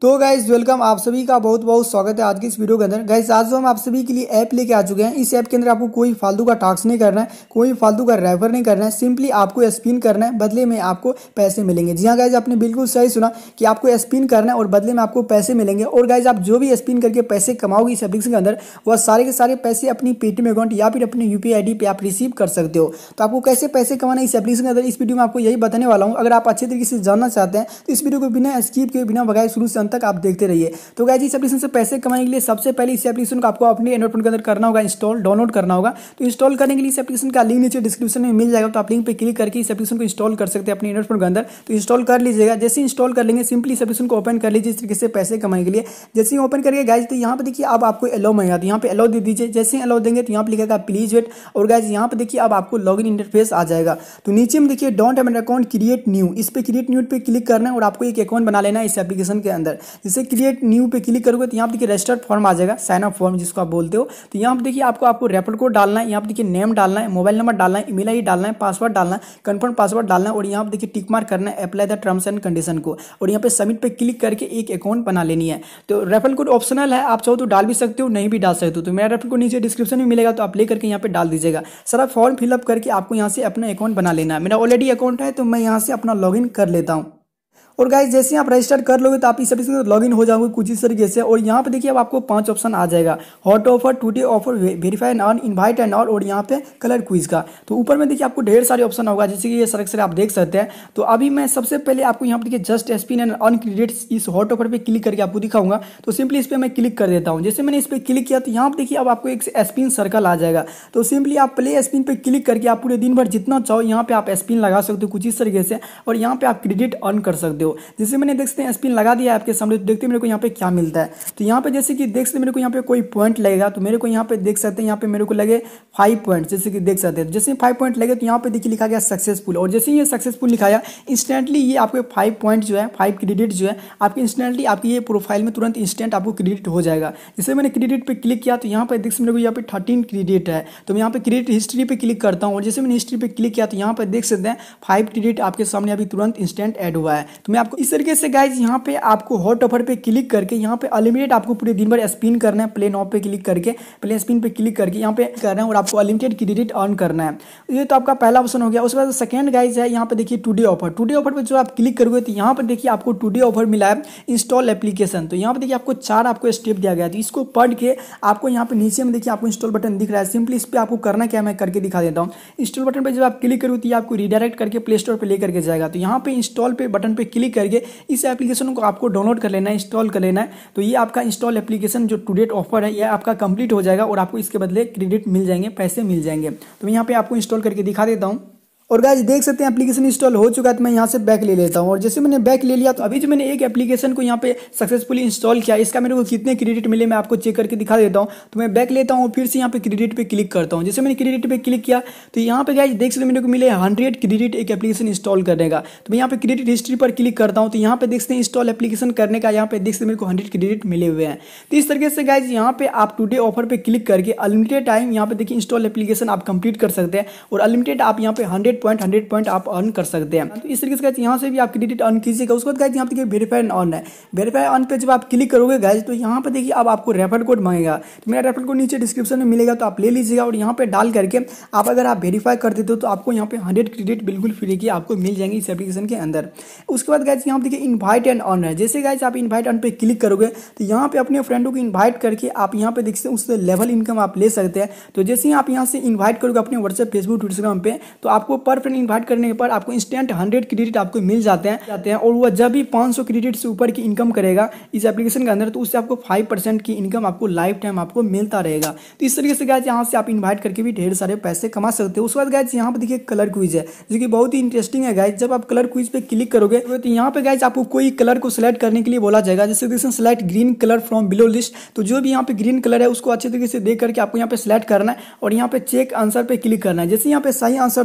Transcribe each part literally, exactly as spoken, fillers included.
तो guys welcome, आप सभी का बहुत बहुत स्वागत है आज की इस वीडियो के अंदर। गाइज आज हम आप सभी के लिए ऐप लेके आ चुके हैं। इस ऐप के अंदर आपको कोई फालतू का टास्क नहीं करना है, कोई फालतू का रेफर नहीं करना है, सिंपली आपको स्पिन करना है, बदले में आपको पैसे मिलेंगे। जी हाँ गाइज, आपने बिल्कुल सही सुना कि आपको स्पिन करना है और बदले में आपको पैसे मिलेंगे। और गाइज आप जो भी स्पिन करके पैसे कमाओगे इस एप्लीकेशन के अंदर, वह सारे के सारे पैसे अपनी पेटीएम अकाउंट या फिर अपने यूपीआई आईडी पे आप रिसीव कर सकते हो। तो आपको कैसे पैसे कमाना इस एप्लीकेशन के अंदर, इस वीडियो में आपको यही बताने वाला हूँ। अगर आप अच्छे तरीके से जानना चाहते हैं तो इस वीडियो को बिना स्किप के, बिना भगाए शुरू से अंत तक आप देखते रहिए। तो गाइस इस एप्लीकेशन से पैसे कमाने के लिए सबसे पहले इस एप्लीकेशन को आपको अपने एंड्रॉइड फोन के अंदर करना होगा, इंस्टॉल डाउनलोड करना होगा। तो इंस्टॉल करने के लिए इस एप्लीकेशन का लिंक नीचे डिस्क्रिप्शन में मिल जाएगा, तो आप लिंक पे क्लिक करके इस एप्लीकेशन को इंस्टॉल कर सकते हैं अपने एंड्रॉइड फोन के अंदर। तो इंस्टॉल कर लीजिएगा। जैसे इंस्टॉल कर लेंगे सिंपली इस एप्लीकेशन को ओपन कर लीजिए इस तरीके से पैसे कमाने के लिए। जैसे ही ओपन करिए गाइस, तो यहाँ पे देखिए अब आपको एलो मांगेगा, तो यहाँ पे एलो दे दीजिए। जैसे ही एलो देंगे तो यहाँ पे लिखेगा प्लीज वेट। और गाइस यहाँ पे देखिए अब आपको लॉगिन इंटरफेस आ जाएगा। तो नीचे में देखिए don't have an account create new, इस पे क्रिएट न्यू पे क्लिक करना है और आपको एक अकाउंट बना लेना है इस एप्लीकेशन के अंदर। जैसे क्रिएट न्यू पे क्लिक करोगे तो यहाँ पे देखिए रजिस्टर्ड फॉर्म आ जाएगा, साइन अप फॉर्म जिसको आप बोलते हो। तो यहाँ पे देखिए आपको आपको रेफर कोड डालना है, यहाँ पे देखिए नेम डालना है, मोबाइल नंबर डालना है, ईमेल आईडी डालना है, पासवर्ड डालना है, कंफर्म पासवर्ड डालना है और यहाँ पे देखिए टिक मार्क करना है, apply the terms and condition को। और यहाँ पे सबमिट पे क्लिक करके एक अकाउंट बना लेनी है। तो रेफर कोड ऑप्शनल है, आप चाहो तो डाल भी सकते हो, नहीं भी डाल सकते हो। तो मेरा रेफर कोड नीचे डिस्क्रिप्शन में मिलेगा, तो आप ले करके यहाँ पे डाल दीजिएगा। सारा फॉर्म फिलअप करके आपको यहाँ से अपना अकाउंट बना लेना है। मेरा ऑलरेडी अकाउंट है तो मैं यहाँ से अपना लॉगिन कर लेता हूँ। और गाइस जैसे ही आप रजिस्टर कर लोगे तो आप इस एप्लीकेशन में लॉगिन हो जाओगे कुछ इस तरीके से। और यहाँ पे देखिए अब आपको पांच ऑप्शन आ जाएगा, hot offer, today offer, verify and earn, invite and all, और यहाँ पे कलर क्विज का। तो ऊपर में देखिए आपको ढेर सारे ऑप्शन होगा, जैसे कि ये सड़क से आप देख सकते हैं। तो अभी मैं सबसे पहले आपको यहाँ पे देखिए just spin and earn credits, इस हॉट ऑफर पे क्लिक करके आपको दिखाऊंगा। तो सिंपली इस पर मैं क्लिक कर देता हूँ। जैसे मैंने इस पर क्लिक किया तो यहाँ पे देखिए अब आपको एक स्पिन सर्कल आ जाएगा। तो सिंपली आप प्ले स्पिन पे क्लिक करके आप पूरे दिन भर जितना चाहो यहाँ पे आप स्पिन लगा सकते हो कुछ इस तरीके से, और यहाँ पे आप क्रेडिट अर्न कर सकते हो। जैसे मैंने देखते हैं स्पिन लगा दिया आपके सामने, तो देखते हैं मेरे को यहाँ पे क्या मिलता है। तो यहाँ पे जैसे कि देख सकते मेरे को यहाँ पे कोई पॉइंट लगेगा, तो मेरे को यहाँ पे देख सकते हैं यहाँ पे मेरे को लगे फाइव पॉइंट, जैसे कि देख सकते हैं। जैसे फाइव पॉइंट लगे तो यहाँ पे देखिए लिखा गया सक्सेसफुल, और जैसे ये सक्सेसफुल लिखाया इंस्टेंटली ये आपके फाइव पॉइंट जो है, फाइव क्रेडिट जो है आपके इंस्टेंटली आपकी ये प्रोफाइल में तुरंत इंस्टेंट आपको क्रेडिट हो जाएगा। जैसे मैंने क्रेडिट पे क्लिक किया तो यहाँ पे देख सकते मेरे को यहाँ पे थर्टीन क्रेडिट है। तो मैं यहाँ पे क्रेडिट हिस्ट्री पे क्लिक करता हूँ, और जैसे मैंने हिस्ट्री पे क्लिक किया तो यहाँ पे देख सकते हैं फाइव क्रेडिट आपके सामने अभी तुरंत इंस्टेंट ऐड हुआ है। तो मैं आपको इस तरीके से गाइज यहाँ पे आपको हॉट ऑफर पे क्लिक करके यहाँ पे अनलिमिटेड आपको पूरे दिन भर स्पिन करना है। प्ले नॉब पे क्लिक करके प्ले स्पिन पे क्लिक करके यहाँ पे करना है और आपको अनलिमिटेड क्रेडिट अर्न करना है। ये तो आपका पहला ऑप्शन हो गया। उसके बाद सेकंड गाइज है यहाँ पे देखिए टुडे ऑफर। टुडे ऑफर पे जो आप क्लिक करोगे तो यहाँ पे देखिए आपको टुडे ऑफर मिला है इंस्टॉल एप्लीकेशन। तो यहाँ पे देखिए आपको चार आपको स्टेप दिया गया है, इसको पढ़ के आपको यहाँ पे नीचे में देखिए आपको इंस्टॉल बटन दिख रहा है। सिंपली इस पर आपको करना क्या मैं करके दिखा देता हूँ। इंस्टॉल बटन पर जब आप क्लिक करोगे तो आपको रिडायरेक्ट करके प्ले स्टोर पर लेकर के जाएगा। तो यहाँ पे इंस्टॉल पे बटन पे क्लिक करके इस एप्लीकेशन को आपको डाउनलोड कर लेना है, इंस्टॉल कर लेना है। तो ये आपका इंस्टॉल एप्लीकेशन जो टुडे ऑफर है ये आपका कंप्लीट हो जाएगा और आपको इसके बदले क्रेडिट मिल जाएंगे, पैसे मिल जाएंगे। तो मैं यहाँ पे आपको इंस्टॉल करके दिखा देता हूँ। और गाइस देख सकते हैं एप्लीकेशन इंस्टॉल हो चुका है। तो मैं यहाँ से बैक ले लेता हूँ, और जैसे मैंने बैक ले लिया तो अभी जो मैंने एक एप्लीकेशन को यहाँ पे सक्सेसफुली इंस्टॉल किया, इसका मेरे को कितने क्रेडिट मिले मैं आपको चेक करके दिखा देता हूँ। तो मैं बैक लेता हूँ, फिर से यहाँ पे क्रेडिट पे क्लिक करता हूँ। जैसे मैंने क्रेडिट पे क्लिक किया तो यहाँ पे गाइस देख सकते मेरे को मिले हंड्रेड क्रेडिट एक एप्लीकेशन इंस्टॉल करने का। तो मैं यहाँ पे क्रेडिट हिस्ट्री पर क्लिक करता हूँ, तो यहाँ पे देख सकते हैं इंस्टॉल एप्लीकेशन करने का, यहाँ पे देख सकते मेरे को हंड्रेड क्रेडिट मिले हुए हैं। तो इस तरीके से गाइस यहाँ पे आप टुडे ऑफर पे क्लिक करके अनलिमिटेड टाइम यहाँ पे देखिए इंस्टॉल एप्लीकेशन आप कंप्लीट कर सकते हैं, और अनलिमिटेड आप यहाँ पे हंड्रेड पॉइंट हंड्रेड पॉइंट आप अर्न कर सकते हैं। तो इस तरीके से गाइस यहाँ से भी आप क्रेडिट अर्न कीजिएगा। उसके बाद गाइस यहाँ पे देखिए वेरीफाई एंड अर्न है। वेरीफाई अर्न पे जब आप क्लिक करोगे गाइस तो यहाँ पे देखिए अब आपको रेफर कोड मांगेगा। तो मेरा रेफर कोड नीचे डिस्क्रिप्शन में मिलेगा, तो आप ले लीजिएगा। और यहाँ पे डाल करके आप अगर आप वेरीफाई कर देते हो तो आपको यहाँ पे हंड्रेड क्रेडिट बिल्कुल फ्री की आपको मिल जाएंगे इस एप्लीकेशन के अंदर। उसके बाद गाइस यहाँ पे देखिए इन्वाइट एंड अर्न है। जैसे गाइस आप इन्वाइट अर्न पे क्लिक करोगे तो यहाँ पे अपने फ्रेंडों को इन्वाइट करके आप यहाँ पे देख सकते हैं उससे लेवल इनकम आप ले सकते हैं। तो जैसे ही आप यहाँ से इन्वाइट करोगे अपने व्हाट्सएप, फेसबुक, इंस्टाग्राम पे, तो आपको पर फ्रेंड इन्वाइट करने पर आपको इंस्टेंट हंड्रेड क्रेडिट आपको मिल जाते हैं जाते हैं और वह जब भी पाँच सौ क्रेडिट से ऊपर की इनकम करेगा इस एप्लीकेशन के अंदर, तो उससे आपको फाइव परसेंट की इनकम आपको लाइफ टाइम आपको मिलता रहेगा। तो इस तरीके से गाइस यहाँ से आप इन्वाइट करके भी ढेर सारे पैसे कमा सकते हो। उसके बाद गाइस यहाँ पे देखिए कलर क्विज है, जो कि बहुत ही इंटरेस्टिंग है गाइस। जब आप कलर क्विज पे क्लिक करोगे तो यहाँ पे गाइस आपको कोई कलर को सिलेक्ट करने के लिए बोला जाएगा। जैसे देखिए select green colour from below list. तो जो भी यहाँ पे ग्रीन कलर है उसको अच्छे तरीके से देख करके आपको यहाँ पे सिलेक्ट करना है और यहाँ पे चेक आंसर पे क्लिक करना है। जैसे यहाँ पे सही आंसर दोगे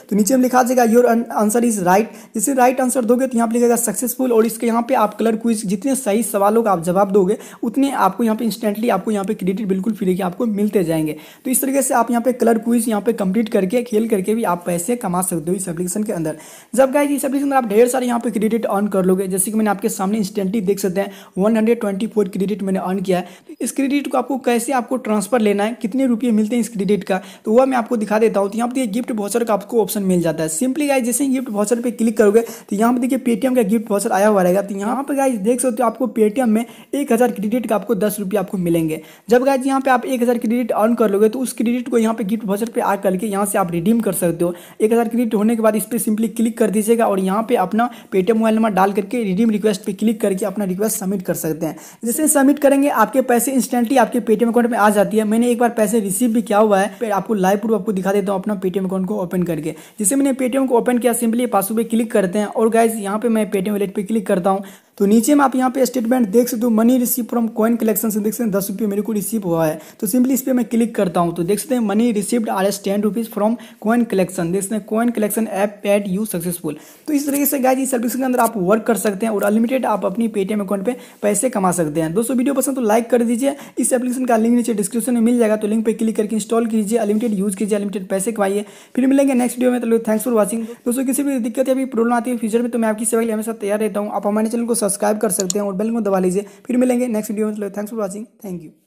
तो नीचे में लिखा जाएगा योर आंसर इज राइट। जैसे राइट आंसर दोगे तो यहाँ पे लिखेगा सक्सेसफुल, और इसके यहाँ पे आप कलर क्विज जितने सही सवालों का आप जवाब दोगे उतने आपको यहाँ पे इंस्टेंटली आपको यहाँ पे क्रेडिट बिल्कुल फ्री के आपको मिलते जाएंगे। तो इस तरीके से आप यहाँ पे कलर क्विज यहाँ पे कंप्लीट करके खेल करके भी आप पैसे कमा सकते हो इस एप्लीकेशन के अंदर। जब गाइस इस एप्लीकेशन में आप ढेर सारे यहाँ पे क्रेडिट अर्न कर लोगे, जैसे कि मैंने आपके सामने इंस्टेंटली देख सकते हैं one hundred twenty four credit मैंने अर्न किया है। तो इस क्रेडिट को आपको कैसे आपको ट्रांसफर लेना है, कितने रुपये मिलते हैं इस क्रेडिट का, तो वह मैं आपको दिखा देता हूँ। तो यहाँ पे गिफ्ट वाउचर का आपको ऑप्शन मिल जाता है। सिंपली गाइस जैसे गिफ्ट वाउचर पे क्लिक करोगे तो यहाँ पे देखिए पेटीएम का गिफ्ट वाउचर आया हुआ रहेगा। तो यहाँ पे गाइस देख सकते हो आपको पेटीएम में एक हजार क्रेडिट का आपको दस रुपये आपको मिलेंगे। जब गाइस यहाँ पे आप एक हजार क्रेडिट अर्न कर लोगे तो उस क्रेडिट को यहाँ पे गिफ्ट वाउचर पे आ करके यहाँ से आप रिडीम कर सकते हो। एक हजार क्रेडिट होने के बाद इस पर सिंपली क्लिक कर दीजिएगा और यहाँ पे अपना पेटीएम मोबाइल नंबर डाल करके रिडीम रिक्वेस्ट पे क्लिक करके अपना रिक्वेस्ट सबमिट कर सकते हैं। जैसे सबमिट करेंगे आपके पैसे इंस्टेंटली आपके पेटीएम अकाउंट में आ जाती है। मैंने एक बार पैसे रिसीव भी किया हुआ है, आपको लाइव प्रूफ आपको दिखा देता हूँ अपना पेटीएम अकाउंट को ओपन करके। जैसे मैंने पेटीएम को ओपन किया सिंपली पासवर्ड पे क्लिक करते हैं और गाइस यहाँ पे मैं पेटीएम वॉलेट पे क्लिक करता हूँ। तो नीचे में आप यहाँ पे स्टेटमेंट देख सकते हो, money receive from coin collection से देख सकते हैं दस रुपये मेरे को रिसीव हुआ है। तो सिंपली इस पर मैं क्लिक करता हूँ तो देख सकते हैं money received R S ten rupees from coin collection, देख सकते हैं coin collection app paid you successful. तो इस तरीके से गाइस इस एप्लीकेशन के अंदर आप वर्क कर सकते हैं और अनलिमिटेड आप अपनी पेटीएम अकाउंट पे पैसे कमा सकते हैं। दोस्तों वीडियो पसंद तो लाइक कर दीजिए। इस एप्लीकेशन का लिंक नीचे डिस्क्रिप्शन में मिल जाएगा, तो लिंक पे क्लिक करके इंस्टॉल कीजिए, अनलिमिटेड यूज कीजिए, अनलिमिटेड पैसे कमाइए। फिर मिलेंगे नेक्स्ट वीडियो में। तो थैंक्स फॉर वॉचिंग। दोस्तों किसी भी दिक्कत या भी प्रॉब्लम आती है फ्यूचर में तो मैं आपकी सेवा के लिए हमेशा तैयार रहता हूँ। आप हमारे चैनल को सब्सक्राइब कर सकते हैं और बेल को दबा लीजिए। फिर मिलेंगे नेक्स्ट वीडियो में। Thanks for watching. Thank you.